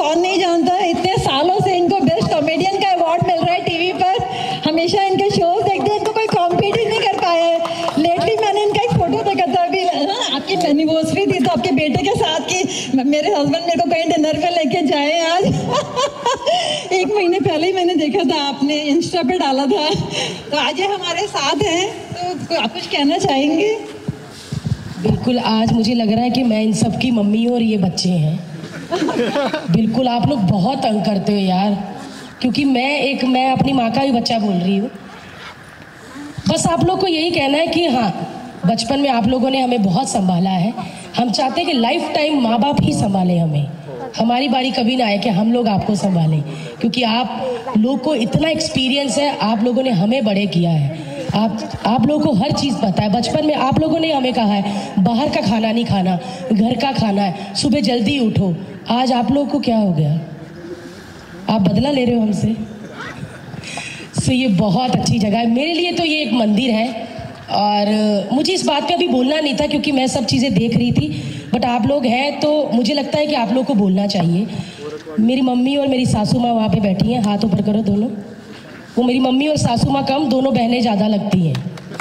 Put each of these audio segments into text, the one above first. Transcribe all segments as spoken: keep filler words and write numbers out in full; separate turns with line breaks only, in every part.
कौन नहीं जानता है, इतने सालों से इनको बेस्ट कॉमेडियन का अवार्ड मिल रहा है टीवी पर, हमेशा इनके शोज देखते हैं, इनको कोई कॉम्पीट ही नहीं कर पाया है। लेटली मैंने इनका एक फोटो देखा था अभी, आपकी एनिवर्सरी थी तो आपके बेटे के साथ की, मेरे हस्बैंड मेरे को कहीं डिनर पे लेके जाए आज एक महीने पहले ही मैंने देखा था, आपने इंस्टा पे डाला था, तो आज ये हमारे साथ हैं, तो आप कुछ कहना चाहेंगे?
बिल्कुल, आज मुझे लग रहा है कि मैं इन सब की मम्मी और ये बच्चे हैं। बिल्कुल, आप लोग बहुत तंग करते हो यार, क्योंकि मैं एक मैं अपनी माँ का भी बच्चा बोल रही हूँ। बस आप लोग को यही कहना है कि हाँ, बचपन में आप लोगों ने हमें बहुत संभाला है, हम चाहते हैं कि लाइफ टाइम माँ बाप ही संभालें हमें, हमारी बारी कभी ना आए कि हम लोग आपको संभालें, क्योंकि आप लोग को इतना एक्सपीरियंस है, आप लोगों ने हमें बड़े किया है, आप आप लोगों को हर चीज़ पता है। बचपन में आप लोगों ने हमें कहा है बाहर का खाना नहीं खाना, घर का खाना है, सुबह जल्दी उठो। आज आप लोगों को क्या हो गया? आप बदला ले रहे हो हमसे। सो ये बहुत अच्छी जगह है मेरे लिए, तो ये एक मंदिर है, और मुझे इस बात पे अभी बोलना नहीं था क्योंकि मैं सब चीज़ें देख रही थी, बट आप लोग हैं तो मुझे लगता है कि आप लोग को बोलना चाहिए। मेरी मम्मी और मेरी सासू माँ वहाँ पे बैठी हैं, हाथ ऊपर करो दोनों। वो मेरी मम्मी और सासू माँ कम, दोनों बहनें ज़्यादा लगती हैं,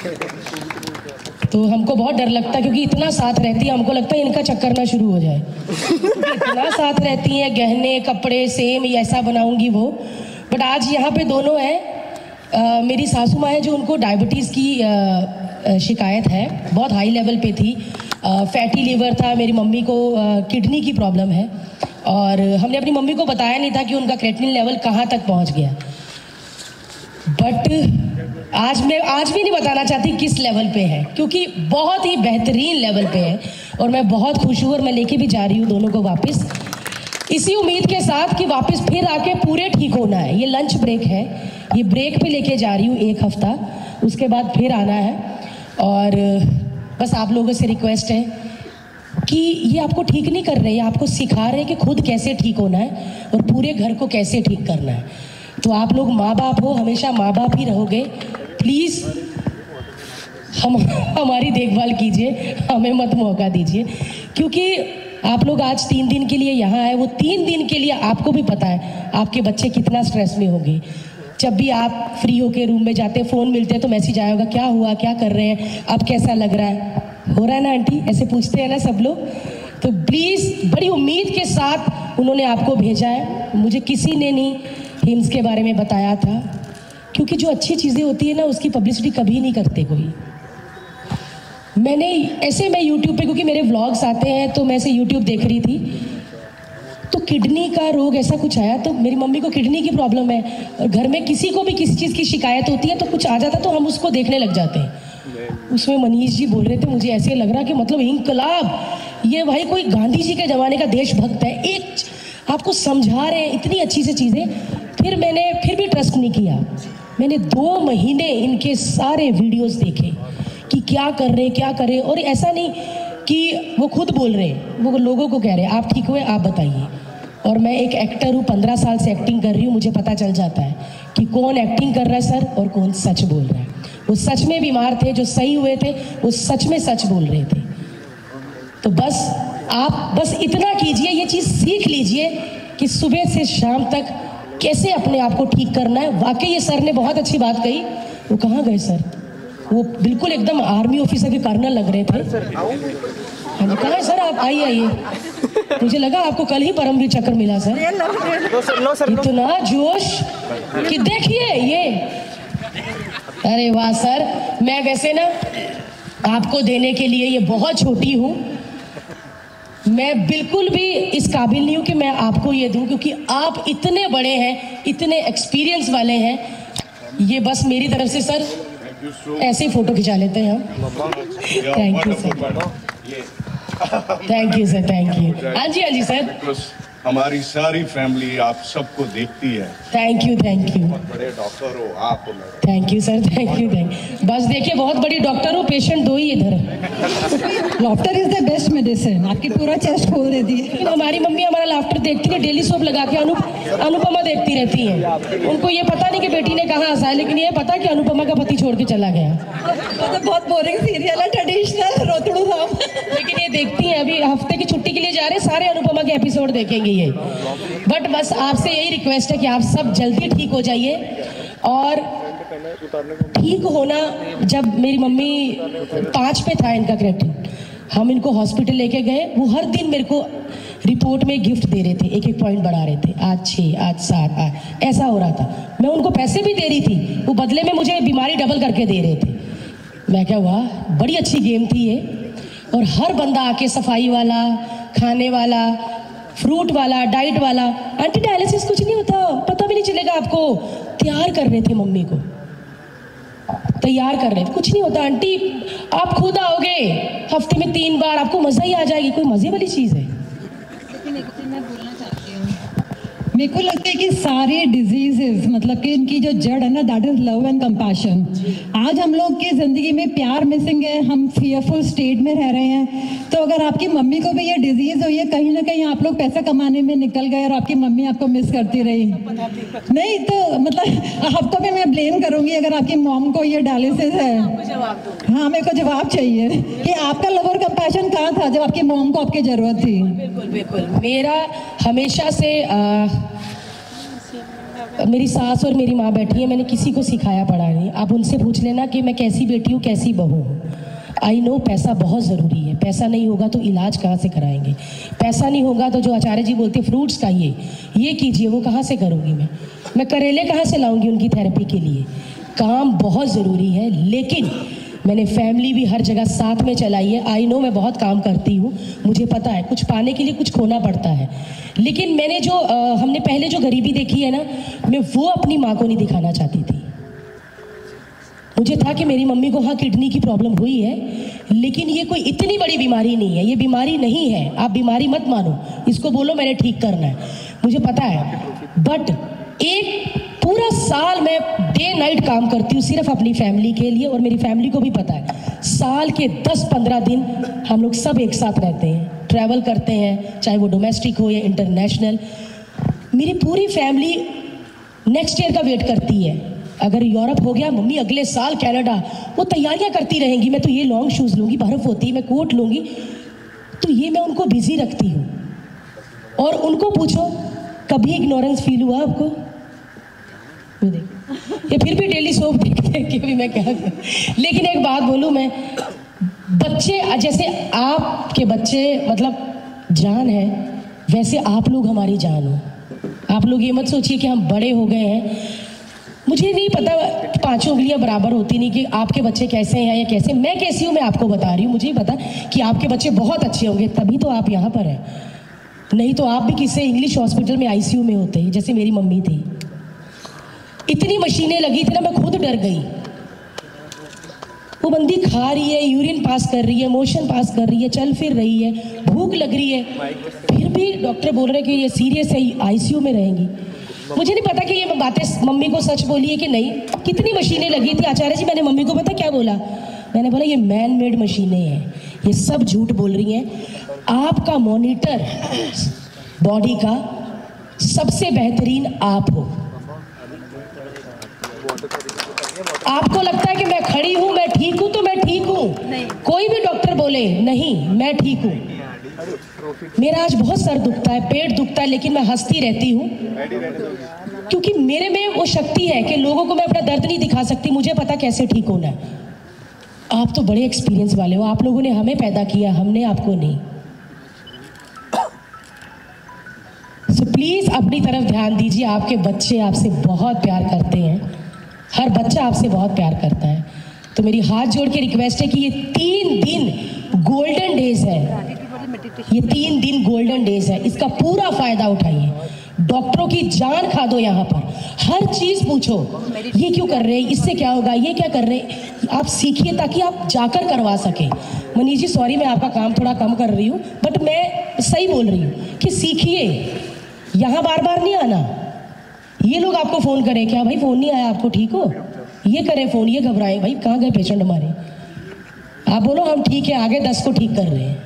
तो हमको बहुत डर लगता है क्योंकि इतना साथ रहती है, हमको लगता है इनका चक्कर ना शुरू हो जाए। इतना साथ रहती हैं, गहने कपड़े सेम, ऐसा बनाऊंगी वो। बट आज यहाँ पे दोनों हैं। Uh, मेरी सासू माँ है जो उनको डायबिटीज़ की uh, शिकायत है, बहुत हाई लेवल पे थी, फैटी uh, लीवर था, मेरी मम्मी को किडनी uh, की प्रॉब्लम है, और हमने अपनी मम्मी को बताया नहीं था कि उनका क्रेटिनिन लेवल कहाँ तक पहुँच गया। बट आज मैं आज भी नहीं बताना चाहती किस लेवल पे है, क्योंकि बहुत ही बेहतरीन लेवल पे है, और मैं बहुत खुश हूँ, और मैं लेके भी जा रही हूँ दोनों को वापस, इसी उम्मीद के साथ कि वापस फिर आके पूरे ठीक होना है। ये लंच ब्रेक है, ये ब्रेक पे लेके जा रही हूँ एक हफ्ता, उसके बाद फिर आना है। और बस आप लोगों से रिक्वेस्ट है कि ये आपको ठीक नहीं कर रहे, ये आपको सिखा रहे हैं कि खुद कैसे ठीक होना है और पूरे घर को कैसे ठीक करना है। तो आप लोग माँ बाप हो, हमेशा माँ बाप ही रहोगे, प्लीज़ हम हमारी देखभाल कीजिए, हमें मत मौका दीजिए, क्योंकि आप लोग आज तीन दिन के लिए यहाँ आए, वो तीन दिन के लिए आपको भी पता है आपके बच्चे कितना स्ट्रेस में होंगे। जब भी आप फ्री होके रूम में जाते, फ़ोन मिलते हैं तो मैसेज आया होगा, क्या हुआ, क्या कर रहे हैं, अब कैसा लग रहा है, हो रहा है ना आंटी, ऐसे पूछते हैं ना सब लोग। तो प्लीज़, बड़ी उम्मीद के साथ उन्होंने आपको भेजा है, मुझे किसी ने नहीं हिम्स के बारे में बताया था, क्योंकि जो अच्छी चीज़ें होती है ना उसकी पब्लिसिटी कभी नहीं करते कोई। मैंने ऐसे मैं यूट्यूब पे, क्योंकि मेरे व्लॉग्स आते हैं तो मैं ऐसे यूट्यूब देख रही थी, तो किडनी का रोग ऐसा कुछ आया, तो मेरी मम्मी को किडनी की प्रॉब्लम है, और घर में किसी को भी किसी चीज़ की शिकायत होती है तो कुछ आ जाता तो हम उसको देखने लग जाते हैं। उसमें मनीष जी बोल रहे थे, मुझे ऐसे लग रहा कि मतलब इंकलाब, ये भाई कोई गांधी जी के ज़माने का देशभक्त है, एक आपको समझा रहे हैं इतनी अच्छी सी चीज़ें। फिर मैंने फिर भी ट्रस्ट नहीं किया, मैंने दो महीने इनके सारे वीडियोस देखे कि क्या कर रहे क्या कर रहे, और ऐसा नहीं कि वो खुद बोल रहे हैं, वो लोगों को कह रहे हैं आप ठीक हुए, आप बताइए। और मैं एक एक्टर हूँ, पंद्रह साल से एक्टिंग कर रही हूँ, मुझे पता चल जाता है कि कौन एक्टिंग कर रहा है सर और कौन सच बोल रहा है। वो सच में बीमार थे, जो सही हुए थे वो सच में सच बोल रहे थे। तो बस आप बस इतना कीजिए, ये चीज़ सीख लीजिए कि सुबह से शाम तक कैसे अपने आप को ठीक करना है। वाकई ये सर ने बहुत अच्छी बात कही। वो कहाँ गए सर? वो बिल्कुल एकदम आर्मी ऑफिसर के कर्नल लग रहे थे। हाँ जी, कहाँ है सर आप? आइए आइए, मुझे लगा आपको कल ही परमवीर चक्र मिला सर। इतना जोश कि देखिए ये, अरे वाह सर। मैं वैसे ना आपको देने के लिए ये बहुत छोटी हूँ, मैं बिल्कुल भी इस काबिल नहीं हूँ कि मैं आपको ये दूँ, क्योंकि आप इतने बड़े हैं, इतने एक्सपीरियंस वाले हैं। ये बस मेरी तरफ से सर ऐसे ही फोटो खिंचा लेते हैं हम। Thank you sir, thank you sir, thank you. हाँ जी हाँ जी सर,
हमारी सारी फैमिली आप सबको देखती है।
Thank you thank you.
बहुत बड़े डॉक्टर हो आप।
Thank you sir, thank you thank you. बस देखिए बहुत बड़ी डॉक्टर हो, पेशेंट दो ही इधर।
Laughter is the best medicine, आपकी पूरा चेस्ट खोल देती है।
लेकिन हमारी मम्मी हमारा लाफ्टर देखती है, डेली सोप लगा के। अनु अनुपमा देखती रहती हैं। उनको ये पता नहीं कि बेटी ने कहाँ हंसा है, लेकिन ये पता कि अनुपमा का पति छोड़ के चला गया।
तो बहुत बोरिंग सीरियल है, ट्रेडिशनल रोतड़ू राम।
लेकिन ये देखती हैं, अभी हफ्ते की छुट्टी के लिए जा रहे हैं, सारे अनुपमा के एपिसोड देखेंगे ये। बट बस आपसे यही रिक्वेस्ट है कि आप सब जल्दी ठीक हो जाइए। और ठीक होना, जब मेरी मम्मी पाँच पे था इनका क्रेडिट, हम इनको हॉस्पिटल लेके गए, वो हर दिन मेरे को रिपोर्ट में गिफ्ट दे रहे थे, एक एक पॉइंट बढ़ा रहे थे, आज छः, आज सात, आज ऐसा हो रहा था। मैं उनको पैसे भी दे रही थी, वो बदले में मुझे बीमारी डबल करके दे रहे थे। मैं क्या, वाह बड़ी अच्छी गेम थी ये। और हर बंदा आके, सफाई वाला, खाने वाला, फ्रूट वाला, डाइट वाला, आंटी डायलिसिस कुछ नहीं होता, पता भी नहीं चलेगा आपको, तैयार कर रहे थे मम्मी को, तैयार कर रहे थे, कुछ नहीं होता आंटी, आप खुद आओगे हफ्ते में तीन बार, आपको मजा ही आ जाएगी। कोई मजे वाली चीज है?
मेरे को लगता है कि सारे डिजीजेस, मतलब कि इनकी जो जड़ है ना, that is love and compassion. आज हम लोग की जिंदगी में प्यार मिसिंग है, हम फियरफुल स्टेट में रह रहे हैं। तो अगर आपकी मम्मी को भी ये डिजीज हुई है, कहीं ना कहीं आप लोग पैसा कमाने में निकल गए और आपकी मम्मी आपको मिस करती रही, नहीं तो मतलब आपको भी मैं ब्लेम करूंगी अगर आपकी मॉम को ये डायलिसिस है। हाँ, मेरे को जवाब चाहिए कि आपका लव और कंपैशन कहाँ था जब आपकी मॉम को आपकी जरूरत थी।
बिल्कुल बिल्कुल, मेरा हमेशा से आ, मेरी सास और मेरी माँ बैठी है, मैंने किसी को सिखाया पढ़ा नहीं। आप उनसे पूछ लेना कि मैं कैसी बेटी हूँ, कैसी बहू हूँ। आई नो पैसा बहुत ज़रूरी है, पैसा नहीं होगा तो इलाज कहाँ से कराएंगे, पैसा नहीं होगा तो जो आचार्य जी बोलते फ्रूट्स खाइए, ये कीजिए, वो कहाँ से करूँगी मैं मैं करेले कहाँ से लाऊंगी उनकी थेरेपी के लिए। काम बहुत ज़रूरी है, लेकिन मैंने फैमिली भी हर जगह साथ में चलाई है। आई नो मैं बहुत काम करती हूँ, मुझे पता है कुछ पाने के लिए कुछ खोना पड़ता है, लेकिन मैंने जो आ, हमने पहले जो गरीबी देखी है ना, मैं वो अपनी माँ को नहीं दिखाना चाहती थी। मुझे था कि मेरी मम्मी को हाँ किडनी की प्रॉब्लम हुई है, लेकिन ये कोई इतनी बड़ी बीमारी नहीं है, ये बीमारी नहीं है, आप बीमारी मत मानो, इसको बोलो मैंने ठीक करना है, मुझे पता है। बट एक पूरा साल मैं डे नाइट काम करती हूँ सिर्फ अपनी फैमिली के लिए, और मेरी फैमिली को भी पता है। साल के दस पंद्रह दिन हम लोग सब एक साथ रहते हैं, ट्रैवल करते हैं, चाहे वो डोमेस्टिक हो या इंटरनेशनल। मेरी पूरी फैमिली नेक्स्ट ईयर का वेट करती है। अगर यूरोप हो गया, मम्मी अगले साल कनाडा, वो तैयारियां करती रहेंगी। मैं तो ये लॉन्ग शूज़ लूँगी, बर्फ़ होती है, मैं कोट लूँगी, तो ये मैं उनको बिजी रखती हूँ। और उनको पूछो कभी इग्नोरेंस फील हुआ आपको? ये फिर भी डेली सोप देखते हैं कि भी मैं क्या करूं। लेकिन एक बात बोलूं मैं, बच्चे जैसे आपके बच्चे मतलब जान है, वैसे आप लोग हमारी जान हो। आप लोग ये मत सोचिए कि हम बड़े हो गए हैं। मुझे नहीं पता पांचों उंगलियां बराबर होती नहीं कि आपके बच्चे कैसे हैं या कैसे, मैं कैसी हूँ मैं आपको बता रही हूँ। मुझे ही पता कि आपके बच्चे बहुत अच्छे होंगे, तभी तो आप यहाँ पर हैं, नहीं तो आप भी किसी इंग्लिश हॉस्पिटल में आईसीयू में होते हैं, जैसे मेरी मम्मी थी। इतनी मशीनें लगी थी ना, मैं खुद डर गई। वो बंदी खा रही है, यूरिन पास कर रही है, मोशन पास कर रही है, चल फिर रही है, भूख लग रही है, फिर भी डॉक्टर बोल रहे हैं कि ये सीरियस है, आईसीयू में रहेंगी। मुझे नहीं पता कि ये बातें मम्मी को सच बोली है कि नहीं। कितनी मशीनें लगी थी आचार्य जी, मैंने मम्मी को पता क्या बोला, मैंने बोला ये मैन मेड मशीनें हैं, ये सब झूठ बोल रही हैं। आपका मॉनिटर बॉडी का सबसे बेहतरीन आप हो। आपको लगता है कि मैं खड़ी हूं, मैं ठीक हूं, तो मैं ठीक हूं। कोई भी डॉक्टर बोले नहीं, मैं ठीक हूं। मेरा आज बहुत सर दुखता है, पेट दुखता है, लेकिन मैं हंसती रहती हूं, क्योंकि मेरे में वो शक्ति है कि लोगों को मैं अपना दर्द नहीं दिखा सकती। मुझे पता कैसे ठीक होना है। आप तो बड़े एक्सपीरियंस वाले हो, आप लोगों ने हमें पैदा किया, हमने आपको नहीं। सो प्लीज अपनी तरफ ध्यान दीजिए। आपके बच्चे आपसे बहुत प्यार करते हैं, हर बच्चा आपसे बहुत प्यार करता है। तो मेरी हाथ जोड़ के रिक्वेस्ट है कि ये तीन दिन गोल्डन डेज है, ये तीन दिन गोल्डन डेज है, इसका पूरा फायदा उठाइए। डॉक्टरों की जान खा दो, यहाँ पर हर चीज पूछो, ये क्यों कर रहे हैं, इससे क्या होगा, ये क्या कर रहे हैं, आप सीखिए ताकि आप जाकर करवा सके। मनीष जी सॉरी, मैं आपका काम थोड़ा कम कर रही हूँ, बट मैं सही बोल रही हूँ कि सीखिए, यहाँ बार बार नहीं आना। ये लोग आपको फोन करें, क्या भाई फोन नहीं आया आपको, ठीक हो, ये करें फोन, ये घबराए, भाई कहाँ गए पेशेंट हमारे, आप बोलो हम ठीक है, आगे दस को ठीक कर रहे हैं।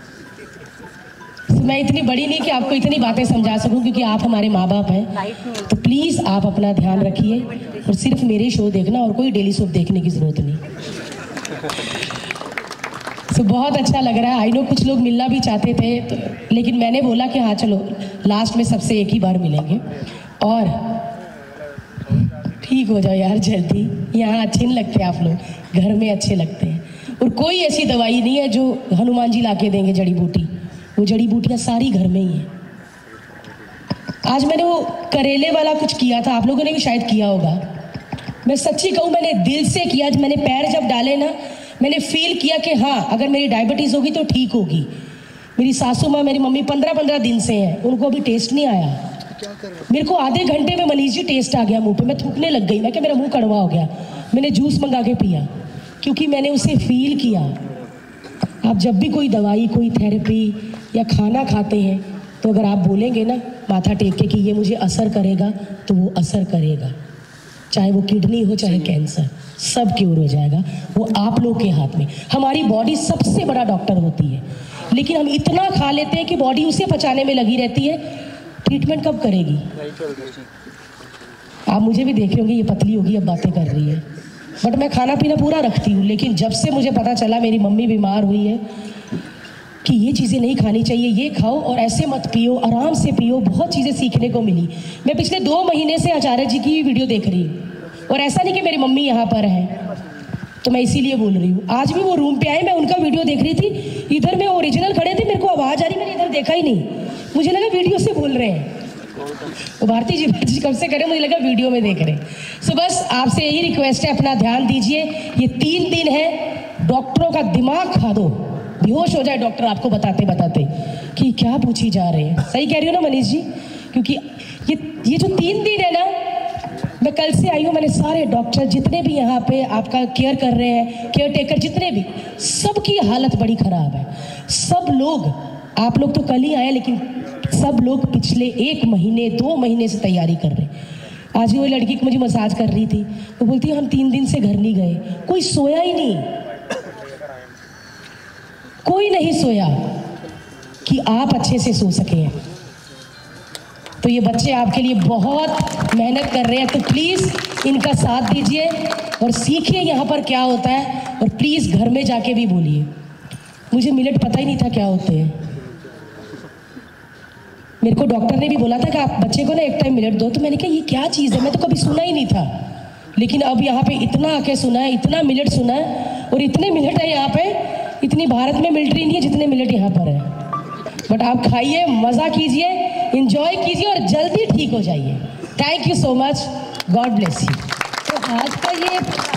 मैं इतनी बड़ी नहीं कि आपको इतनी बातें समझा सकूं, क्योंकि आप हमारे माँ बाप हैं। तो प्लीज़ आप अपना ध्यान रखिए और सिर्फ मेरे शो देखना और कोई डेली सोप देखने की ज़रूरत नहीं। so, बहुत अच्छा लग रहा है। आई नो कुछ लोग मिलना भी चाहते थे तो, लेकिन मैंने बोला कि हाँ चलो लास्ट में सबसे एक ही बार मिलेंगे। और ठीक हो जाओ यार जल्दी, यहाँ अच्छे नहीं लगते आप लोग, घर में अच्छे लगते हैं। और कोई ऐसी दवाई नहीं है जो हनुमान जी ला के देंगे जड़ी बूटी, वो जड़ी बूटियाँ सारी घर में ही हैं। आज मैंने वो करेले वाला कुछ किया था, आप लोगों ने भी शायद किया होगा। मैं सच्ची कहूँ मैंने दिल से किया। मैंने पैर जब डाले ना, मैंने फील किया कि हाँ अगर मेरी डायबिटीज़ होगी तो ठीक होगी। मेरी सासू माँ मेरी मम्मी पंद्रह पंद्रह दिन से हैं, उनको अभी टेस्ट नहीं आया। मेरे को आधे घंटे में मनीष जी टेस्ट आ गया मुंह पे, मैं थूकने लग गई। मैं क्या मेरा मुंह कड़वा हो गया। मैंने जूस मंगा के पिया क्योंकि मैंने उसे फील किया। आप जब भी कोई दवाई, कोई थेरेपी या खाना खाते हैं तो अगर आप बोलेंगे ना माथा टेक के कि ये मुझे असर करेगा, तो वो असर करेगा। चाहे वो किडनी हो चाहे कैंसर, सब क्योर हो जाएगा। वो आप लोग के हाथ में। हमारी बॉडी सबसे बड़ा डॉक्टर होती है, लेकिन हम इतना खा लेते हैं कि बॉडी उसे पचाने में लगी रहती है। ट्रीटमेंट कब करेगी? आप मुझे भी देख रहे होंगे, ये पतली होगी अब बातें कर रही है, बट मैं खाना पीना पूरा रखती हूँ। लेकिन जब से मुझे पता चला मेरी मम्मी बीमार हुई है कि ये चीज़ें नहीं खानी चाहिए, ये खाओ और ऐसे मत पियो, आराम से पियो, बहुत चीज़ें सीखने को मिली। मैं पिछले दो महीने से आचार्य जी की वीडियो देख रही हूँ, और ऐसा नहीं कि मेरी मम्मी यहाँ पर है तो मैं इसीलिए बोल रही हूँ। आज भी वो रूम पे आए, मैं उनका वीडियो देख रही थी, इधर में ओरिजिनल खड़े थे, मेरे को आवाज़ आ रही, मैंने इधर देखा ही नहीं, मुझे लगा वीडियो से बोल रहे हैं। तो भारती जी जी कब से करें, मुझे लगा वीडियो में देख रहे हैं। सो बस आपसे यही रिक्वेस्ट है, अपना ध्यान दीजिए। ये तीन दिन है, डॉक्टरों का दिमाग खा दो, बेहोश हो जाए डॉक्टर आपको बताते बताते कि क्या पूछी जा रहे हैं। सही कह रही हो ना मनीष जी? क्योंकि ये ये जो तीन दिन है ना, मैं कल से आई हूँ, मैंने सारे डॉक्टर जितने भी यहाँ पे आपका केयर कर रहे हैं, केयर टेकर जितने भी, सबकी हालत बड़ी खराब है। सब लोग, आप लोग तो कल ही आए, लेकिन सब लोग पिछले एक महीने दो महीने से तैयारी कर रहे हैं। आज वो लड़की को मुझे मसाज कर रही थी, वो बोलती है हम तीन दिन से घर नहीं गए, कोई सोया ही नहीं, कोई नहीं सोया कि आप अच्छे से सो सके। तो ये बच्चे आपके लिए बहुत मेहनत कर रहे हैं, तो प्लीज़ इनका साथ दीजिए और सीखिए यहाँ पर क्या होता है। और प्लीज़ घर में जाके भी बोलिए। मुझे मिलेट पता ही नहीं था क्या होते हैं। मेरे को डॉक्टर ने भी बोला था कि आप बच्चे को ना एक टाइम मिलेट दो, तो मैंने कहा ये क्या चीज़ है, मैं तो कभी सुना ही नहीं था। लेकिन अब यहाँ पे इतना आके सुना है, इतना मिलेट सुना है, और इतने मिलेट है यहाँ पे, इतनी भारत में मिलिट्री नहीं है जितने मिलेट यहाँ पर है। बट आप खाइए, मज़ा कीजिए, इंजॉय कीजिए और जल्दी ठीक हो जाइए। Thank you so much, god bless you.
तो आज का ये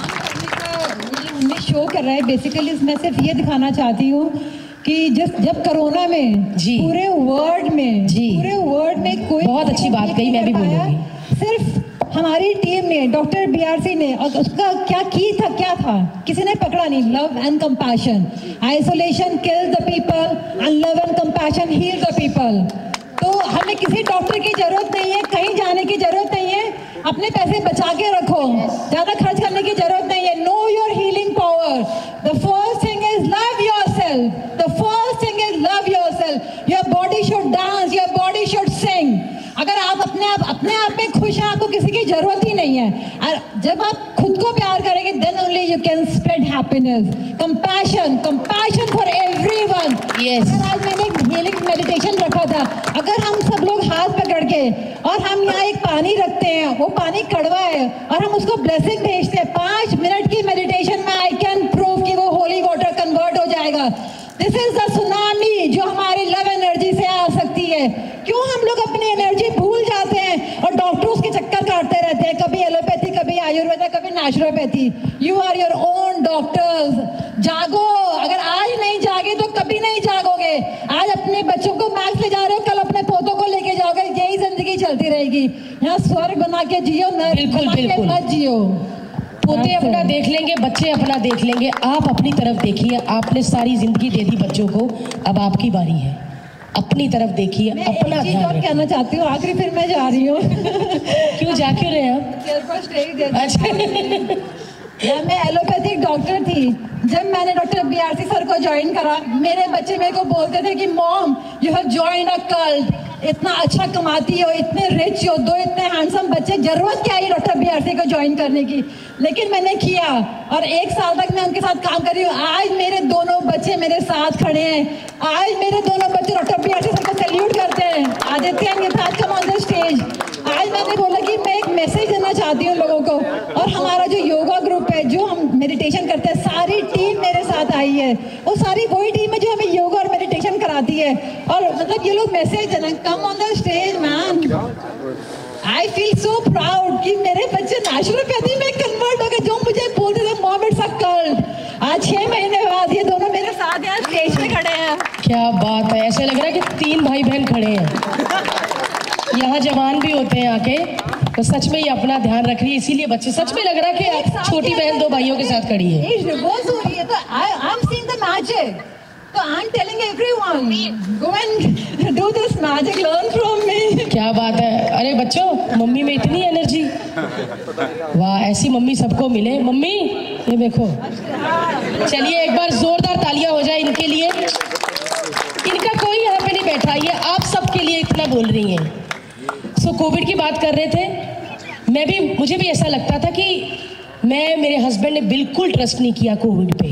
शो कर रहा है, बेसिकली इसमें सिर्फ ये दिखाना चाहती हूँ कि जिस जब कोरोना में
जी
पूरे वर्ल्ड में
जी
पूरे वर्ल्ड में कोई
बहुत अच्छी बात कही, मैं भी बोलूँगी।
सिर्फ हमारी टीम ने, डॉक्टर बीआरसी ने, और उसका क्या की था, क्या था, किसी ने पकड़ा नहीं। Love and compassion, isolation kills the people and love and compassion heal the people. तो हमें किसी डॉक्टर की जरूरत नहीं है, कहीं जाने की जरूरत नहीं है, अपने पैसे बचा के रखो, ज्यादा खर्च करने की जरूरत नहीं है। Know your healing power. The first thing is love yourself. The first thing is love yourself. Your body should dance, your body should sing. अगर आप अपने आप अपने आप में खुश हैं, आपको किसी की जरूरत ही नहीं है। और जब आप खुद को प्यार करेंगे, then only you can spread happiness. Compassion, compassion for everyone.
Yes.
आज मैंने एक हीलिंग मेडिटेशन रखा था। अगर हम सब लोग हाथ पकड़ के, और हम यहाँ एक पानी रखते हैं, वो पानी कड़वा है, और हम उसको ब्लेसिंग भेजते हैं, पांच मिनट की मेडिटेशन में आई कैन प्रूव कि वो होली वाटर कन्वर्ट हो जाएगा। दिस इज द सुनामी जो हमारी लव एनर्जी से आ सकती है। क्यों हम लोग अपनी एनर्जी भूल जाते हैं और डॉक्टर्स के चक्कर काटते रहते हैं, कभी एलोपैथी, कभी आयुर्वेदा, कभी naturopathy. You are your own doctors. जागो, अगर आज नहीं जागे तो कभी नहीं जागोगे। आज अपने बच्चों को मैक्स ले जा रहे हो, कल अपने पोतों को लेके जाओगे, यही जिंदगी चलती रहेगी। यहाँ स्वर्ग बना के जियो, नर्क बना के मत जियो।
पोते अपना देख लेंगे, बच्चे अपना देख लेंगे, आप अपनी तरफ देखिए। आपने सारी जिंदगी दे दी बच्चों को, अब आपकी बारी है, अपनी तरफ देखिए, अपना ध्यान
और कहना चाहती हूँ, आखिरी फिर मैं जा रही हूँ।
क्यों जा क्यों रहे हैं? अच्छा।
मैं एलोपैथिक डॉक्टर थी। जब मैंने डॉक्टर बीआरसी सर को ज्वाइन करा, मेरे बच्चे मेरे को बोलते थे कि mom you have joined a cult. इतना अच्छा कमाती हो, इतने रिच हो, दो इतने हैंडसम बच्चे, जरूरत क्या है डॉक्टर बी आर सी को ज्वाइन करने की। लेकिन मैंने किया और एक साल तक मैं उनके साथ काम कर रही हूँ। आज मेरे दोनों बच्चे मेरे साथ खड़े हैं, आज मेरे दोनों बच्चे doctor B R C sir को सैल्यूट करते हैं। Aditya and Nitaj come on the stage. आज मैंने बोला कि मैं एक मैसेज देना चाहती हूँ लोगों को, और हमारा जो योगा ग्रुप है, जो हम मेडिटेशन करते हैं, सारी टीम मेरे साथ आई है। वो सारी वही टीम है जो हमें योगा और मेडिटेशन कराती है। और मतलब ये लोग मैसेज देना, come on the stage man. I feel so proud कि मेरे बच्चे नेचुरोपैथी में कन्वर्ट हो गए, जो मुझे बोलते थे मॉम इट्स अ कल्ट। आज छह महीने बाद ये दोनों मेरे साथ यहाँ स्टेज पे खड़े हैं।
क्या बात है, ऐसे लग रहा है कि तीन भाई बहन खड़े हैं। यहाँ जवान भी होते हैं आके, तो सच में ये अपना ध्यान रख रही है, इसीलिए बच्चे, सच में लग रहा है कि छोटी बहन दो भाइयों के साथ खड़ी है।
रिवर्स हो रही है, तो I am seeing the magic. तो I am telling everyone, go and do this magic, learn from me.
क्या बात है। अरे बच्चों, मम्मी में इतनी एनर्जी, वाह, ऐसी मम्मी सबको मिले। मम्मी ये देखो, चलिए एक बार जोरदार तालियां हो जाए इनके लिए। इनका कोई यहाँ पे नहीं बैठा, ये आप सबके लिए इतना बोल रही हैं। सो so, कोविड की बात कर रहे थे, मैं भी, मुझे भी ऐसा लगता था कि मैं, मेरे हस्बैंड ने बिल्कुल ट्रस्ट नहीं किया कोविड पे,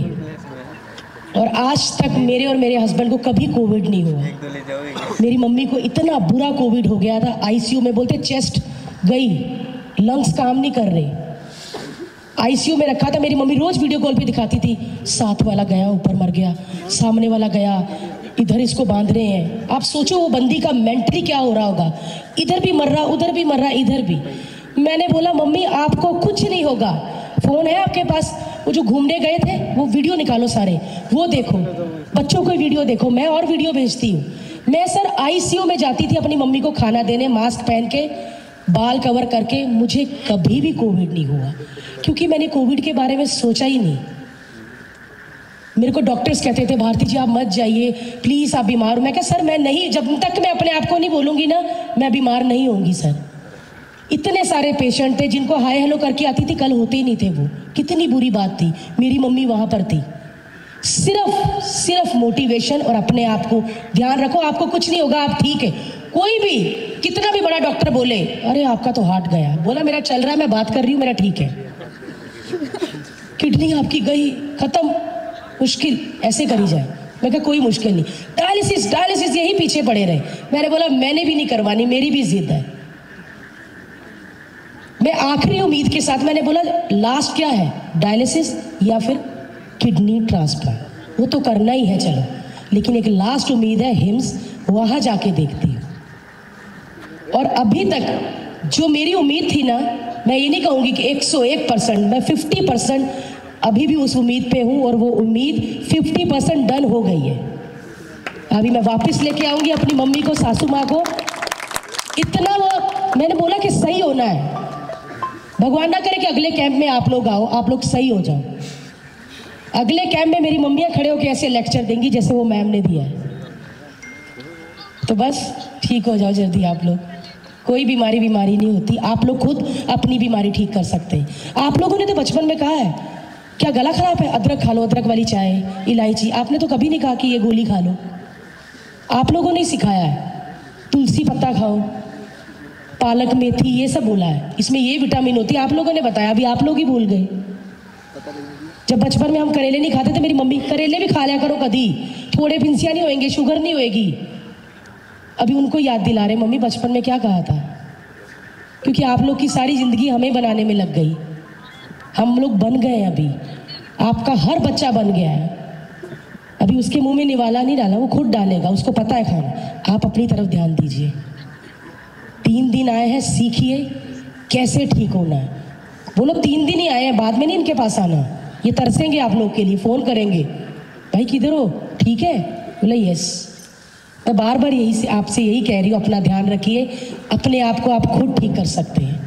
और आज तक मेरे और मेरे हस्बैंड को कभी कोविड नहीं हुआ। मेरी मम्मी को इतना बुरा कोविड हो गया था, आईसीयू में, बोलते चेस्ट गई, लंग्स काम नहीं कर रहे, आईसीयू में रखा था। मेरी मम्मी रोज वीडियो कॉल पे दिखाती थी, साथ वाला गया ऊपर मर गया, सामने वाला गया, इधर इसको बांध रहे हैं। आप सोचो वो बंदी का मेंटली क्या हो रहा होगा, इधर भी मर रहा, उधर भी मर रहा, इधर भी। मैंने बोला मम्मी आपको कुछ नहीं होगा, फोन है आपके पास, वो जो घूमने गए थे वो वीडियो निकालो सारे, वो देखो, बच्चों को वीडियो देखो, मैं और वीडियो भेजती हूँ। मैं सर आईसीयू में जाती थी अपनी मम्मी को खाना देने, मास्क पहन के, बाल कवर करके। मुझे कभी भी कोविड नहीं हुआ, क्योंकि मैंने कोविड के बारे में सोचा ही नहीं। मेरे को डॉक्टर्स कहते थे भारती जी आप मत जाइए प्लीज़, आप बीमार हो। मैं कहा सर मैं नहीं, जब तक मैं अपने आप को नहीं बोलूँगी ना मैं बीमार नहीं होंगी सर। इतने सारे पेशेंट थे जिनको हाय हेलो करके आती थी, कल होते ही नहीं थे वो। कितनी बुरी बात थी, मेरी मम्मी वहाँ पर थी। सिर्फ सिर्फ मोटिवेशन और अपने आप को ध्यान रखो, आपको कुछ नहीं होगा, आप ठीक है। कोई भी कितना भी बड़ा डॉक्टर बोले अरे आपका तो हार्ट गया, बोला मेरा चल रहा है, मैं बात कर रही हूँ, मेरा ठीक है। किडनी आपकी गई, खत्म, मुश्किल, ऐसे करी जाए। मैं कहा कोई मुश्किल नहीं, डायलिसिस डायलिसिस यही पीछे पड़े रहे। मैंने बोला मैंने भी नहीं करवानी, मेरी भी जिद है। मैं आखिरी उम्मीद के साथ मैंने बोला लास्ट क्या है, डायलिसिस या फिर किडनी ट्रांसप्लांट, वो तो करना ही है चलो, लेकिन एक लास्ट उम्मीद है हिम्स, वहां जाके देखती हूँ। और अभी तक जो मेरी उम्मीद थी ना, मैं ये नहीं कहूँगी कि एक सौ एक परसेंट, मैं फिफ्टी परसेंट अभी भी उस उम्मीद पे हूँ, और वो उम्मीद फिफ्टी परसेंट डन हो गई है। अभी मैं वापस लेके आऊँगी अपनी मम्मी को, सासू माँ को। इतना वो मैंने बोला कि सही होना है, भगवान ना करे कि अगले कैंप में आप लोग आओ, आप लोग सही हो जाओ। अगले कैंप में मेरी मम्मियाँ खड़े होकर ऐसे लेक्चर देंगी जैसे वो मैम ने दिया है। तो बस ठीक हो जाओ जल्दी आप लोग। कोई बीमारी बीमारी नहीं होती, आप लोग खुद अपनी बीमारी ठीक कर सकते हैं। आप लोगों ने तो बचपन में कहा है क्या गला खराब है, अदरक खा लो, अदरक वाली चाय, इलायची। आपने तो कभी नहीं कहा कि ये गोली खा लो। आप लोगों ने सिखाया है तुलसी पत्ता खाओ, पालक मेथी, ये सब बोला है, इसमें ये विटामिन होती है, आप लोगों ने बताया, अभी आप लोग ही भूल गए। जब बचपन में हम करेले नहीं खाते थे, मेरी मम्मी करेले भी खा लिया करो कभी, थोड़े फिंसियाँ नहीं होंगे, शुगर नहीं होएगी। अभी उनको याद दिला रहे मम्मी बचपन में क्या कहा था, क्योंकि आप लोग की सारी जिंदगी हमें बनाने में लग गई, हम लोग बन गए हैं। अभी आपका हर बच्चा बन गया है, अभी उसके मुंह में निवाला नहीं डाला, वो खुद डालेगा, उसको पता है खाना। आप अपनी तरफ ध्यान दीजिए। तीन दिन आए हैं, सीखिए कैसे ठीक होना है। वो लोग तीन दिन ही आए हैं, बाद में नहीं इनके पास आना, ये तरसेंगे आप लोग के लिए, फ़ोन करेंगे भाई किधर हो, ठीक है, बोले यस। मैं बार बार यही से आपसे यही कह रही हूँ, अपना ध्यान रखिए, अपने आप को आप खुद ठीक कर सकते हैं।